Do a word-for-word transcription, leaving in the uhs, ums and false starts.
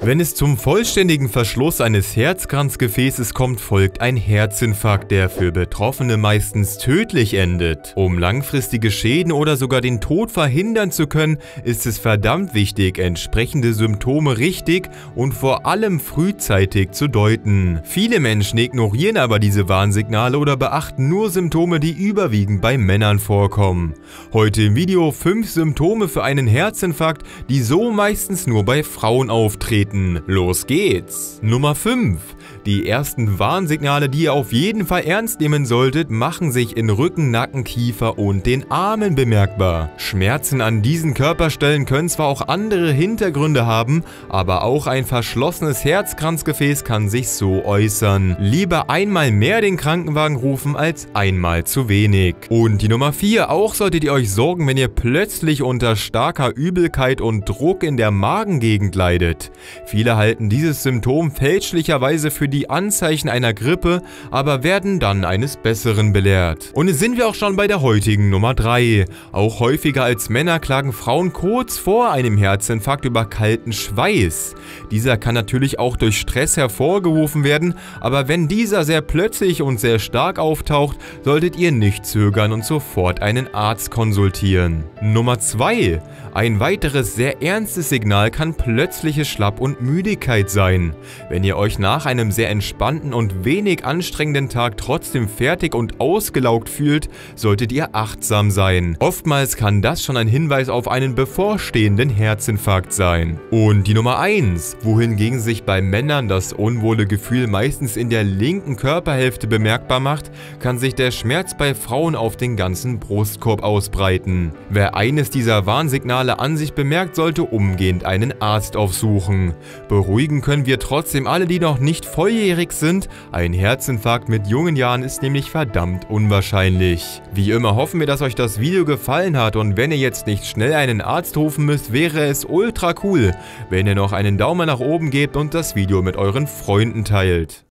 Wenn es zum vollständigen Verschluss eines Herzkranzgefäßes kommt, folgt ein Herzinfarkt, der für Betroffene meistens tödlich endet. Um langfristige Schäden oder sogar den Tod verhindern zu können, ist es verdammt wichtig, entsprechende Symptome richtig und vor allem frühzeitig zu deuten. Viele Menschen ignorieren aber diese Warnsignale oder beachten nur Symptome, die überwiegend bei Männern vorkommen. Heute im Video fünf Symptome für einen Herzinfarkt, die so meistens nur bei Frauen auftreten. Los geht's! Nummer fünf. Die ersten Warnsignale, die ihr auf jeden Fall ernst nehmen solltet, machen sich in Rücken, Nacken, Kiefer und den Armen bemerkbar. Schmerzen an diesen Körperstellen können zwar auch andere Hintergründe haben, aber auch ein verschlossenes Herzkranzgefäß kann sich so äußern. Lieber einmal mehr den Krankenwagen rufen als einmal zu wenig. Und die Nummer vier. Auch solltet ihr euch sorgen, wenn ihr plötzlich unter starker Übelkeit und Druck in der Magengegend leidet. Viele halten dieses Symptom fälschlicherweise für die Anzeichen einer Grippe, aber werden dann eines Besseren belehrt. Und jetzt sind wir auch schon bei der heutigen Nummer drei. Auch häufiger als Männer klagen Frauen kurz vor einem Herzinfarkt über kalten Schweiß. Dieser kann natürlich auch durch Stress hervorgerufen werden, aber wenn dieser sehr plötzlich und sehr stark auftaucht, solltet ihr nicht zögern und sofort einen Arzt konsultieren. Nummer zwei. Ein weiteres sehr ernstes Signal kann plötzliche Schlapp- und Müdigkeit sein. Wenn ihr euch nach einem sehr entspannten und wenig anstrengenden Tag trotzdem fertig und ausgelaugt fühlt, solltet ihr achtsam sein. Oftmals kann das schon ein Hinweis auf einen bevorstehenden Herzinfarkt sein. Und die Nummer eins. Wohingegen sich bei Männern das unwohle Gefühl meistens in der linken Körperhälfte bemerkbar macht, kann sich der Schmerz bei Frauen auf den ganzen Brustkorb ausbreiten. Wer eines dieser Warnsignale an sich bemerkt, sollte umgehend einen Arzt aufsuchen. Beruhigen können wir trotzdem alle, die noch nicht volljährig sind. Ein Herzinfarkt mit jungen Jahren ist nämlich verdammt unwahrscheinlich. Wie immer hoffen wir, dass euch das Video gefallen hat, und wenn ihr jetzt nicht schnell einen Arzt rufen müsst, wäre es ultra cool, wenn ihr noch einen Daumen nach oben gebt und das Video mit euren Freunden teilt.